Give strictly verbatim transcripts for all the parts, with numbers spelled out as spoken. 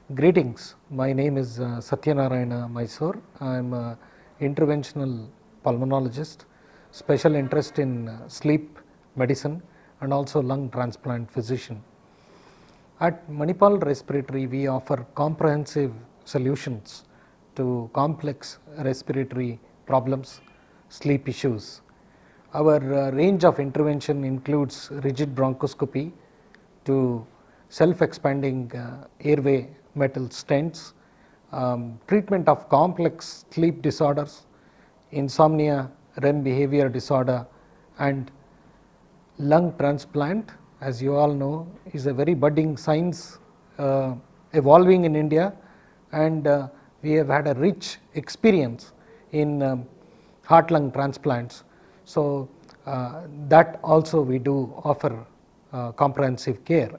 Greetings, my name is uh, Satyanarayana Mysore. I am an interventional pulmonologist, special interest in uh, sleep medicine and also lung transplant physician. At Manipal Respiratory, we offer comprehensive solutions to complex respiratory problems, sleep issues. Our uh, range of intervention includes rigid bronchoscopy to self-expanding uh, airway metal stents, um, treatment of complex sleep disorders, insomnia, R E M behavior disorder, and lung transplant, as you all know, is a very budding science uh, evolving in India, and uh, we have had a rich experience in um, heart lung transplants. So, uh, that also we do offer uh, comprehensive care.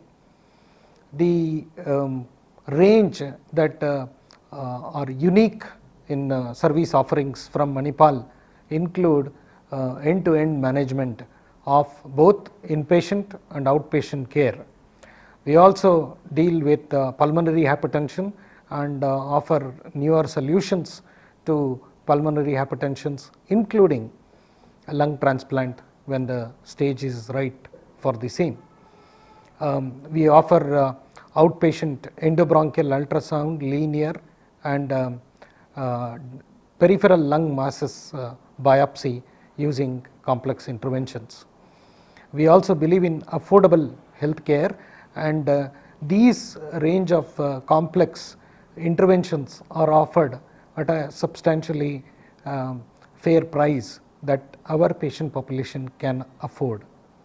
The um, range that uh, uh, are unique in uh, service offerings from Manipal include uh, end-to-end management of both inpatient and outpatient care. We also deal with uh, pulmonary hypertension and uh, offer newer solutions to pulmonary hypertensions, including a lung transplant when the stage is right for the same. Um, we offer uh, outpatient endobronchial ultrasound, linear and um, uh, peripheral lung masses uh, biopsy using complex interventions. We also believe in affordable health care, and uh, these range of uh, complex interventions are offered at a substantially um, fair price that our patient population can afford.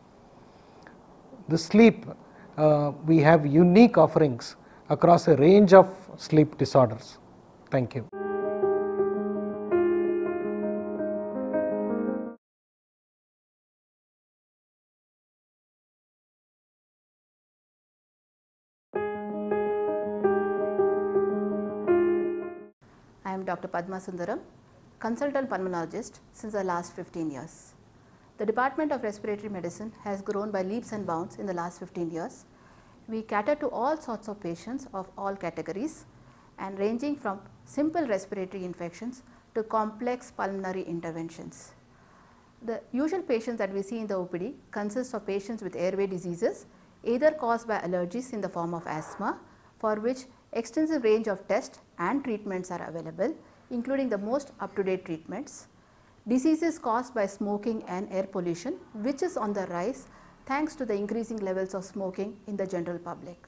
The sleep, uh, we have unique offerings across a range of sleep disorders. Thank you. I am Doctor Padma Sundaram, consultant pulmonologist since the last fifteen years. The Department of Respiratory Medicine has grown by leaps and bounds in the last fifteen years. We cater to all sorts of patients of all categories and ranging from simple respiratory infections to complex pulmonary interventions. The usual patients that we see in the O P D consist of patients with airway diseases, either caused by allergies in the form of asthma, for which extensive range of tests and treatments are available, including the most up-to-date treatments. Diseases caused by smoking and air pollution, which is on the rise thanks to the increasing levels of smoking in the general public.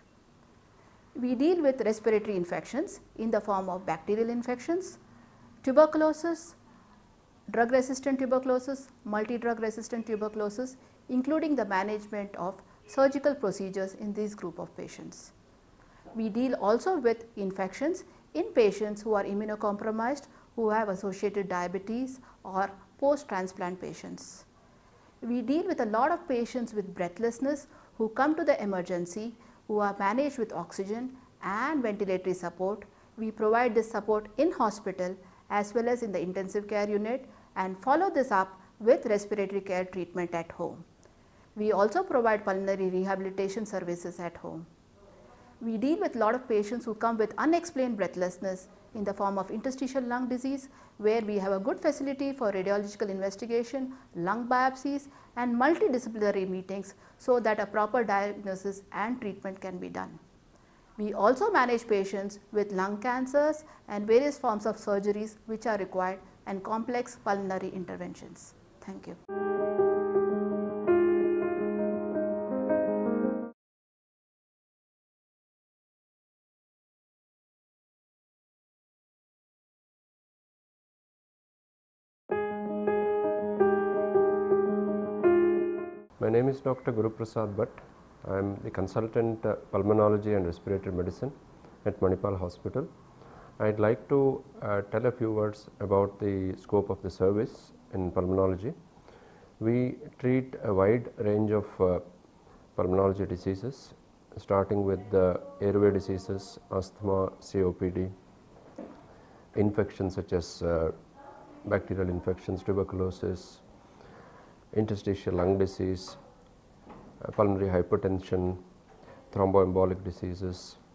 We deal with respiratory infections in the form of bacterial infections, tuberculosis, drug resistant tuberculosis, multi-drug resistant tuberculosis, including the management of surgical procedures in this group of patients. We deal also with infections in patients who are immunocompromised, who have associated diabetes or post-transplant patients. We deal with a lot of patients with breathlessness who come to the emergency, who are managed with oxygen and ventilatory support. We provide this support in hospital as well as in the intensive care unit and follow this up with respiratory care treatment at home. We also provide pulmonary rehabilitation services at home. We deal with a lot of patients who come with unexplained breathlessness in the form of interstitial lung disease, where we have a good facility for radiological investigation, lung biopsies and multidisciplinary meetings so that a proper diagnosis and treatment can be done. We also manage patients with lung cancers and various forms of surgeries which are required and complex pulmonary interventions. Thank you. My name is Doctor Guru Prasad Bhatt. I am the consultant uh, pulmonology and respiratory medicine at Manipal Hospital. I would like to uh, tell a few words about the scope of the service in pulmonology. We treat a wide range of uh, pulmonology diseases, starting with the airway diseases, asthma, C O P D, infections such as uh, bacterial infections, tuberculosis, interstitial lung disease, uh, pulmonary hypertension, thromboembolic diseases,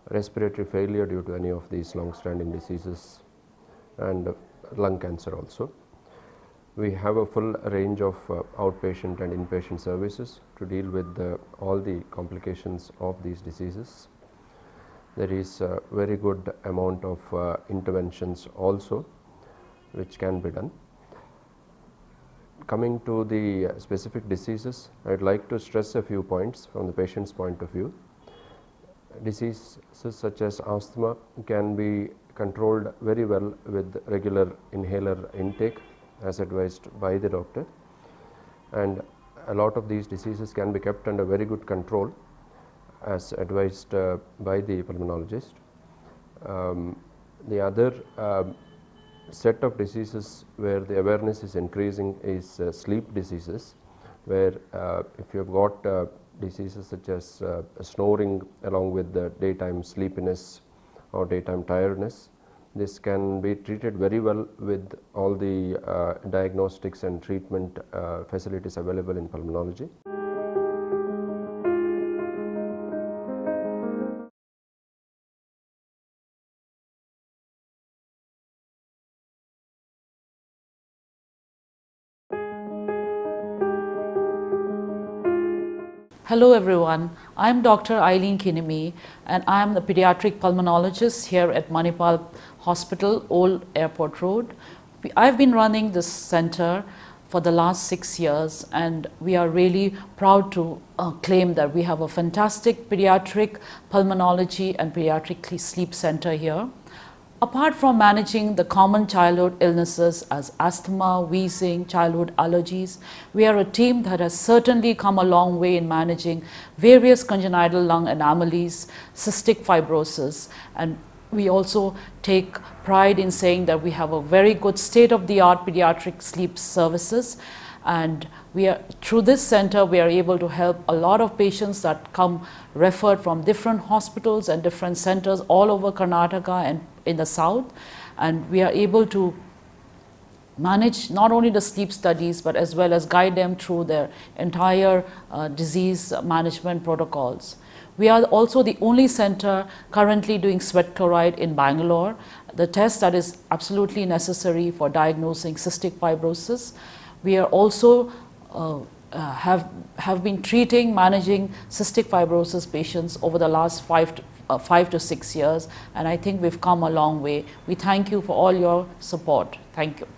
respiratory failure due to any of these long-standing diseases, and uh, lung cancer also. We have a full range of uh, outpatient and inpatient services to deal with uh, all the complications of these diseases. There is a very good amount of uh, interventions also which can be done. Coming to the uh, specific diseases, I would like to stress a few points from the patient's point of view. Diseases such as asthma can be controlled very well with regular inhaler intake as advised by the doctor, and a lot of these diseases can be kept under very good control as advised uh, by the pulmonologist. Um, the other uh, set of diseases where the awareness is increasing is uh, sleep diseases, where uh, if you have got uh, diseases such as uh, snoring along with the daytime sleepiness or daytime tiredness, this can be treated very well with all the uh, diagnostics and treatment uh, facilities available in pulmonology. Hello everyone, I am Doctor Eileen Kinemi and I am the pediatric pulmonologist here at Manipal Hospital, Old Airport Road. I have been running this center for the last six years and we are really proud to uh, claim that we have a fantastic pediatric pulmonology and pediatric sleep center here. Apart from managing the common childhood illnesses as asthma, wheezing, childhood allergies, we are a team that has certainly come a long way in managing various congenital lung anomalies, cystic fibrosis, and we also take pride in saying that we have a very good state-of-the-art pediatric sleep services, and we are, through this center we are able to help a lot of patients that come referred from different hospitals and different centers all over Karnataka and in the south, and we are able to manage not only the sleep studies but as well as guide them through their entire uh, disease management protocols. We are also the only center currently doing sweat chloride in Bangalore, the test that is absolutely necessary for diagnosing cystic fibrosis. We are also uh, uh, have, have been treating, managing cystic fibrosis patients over the last five to, uh, five to six years, and I think we've come a long way. We thank you for all your support. Thank you.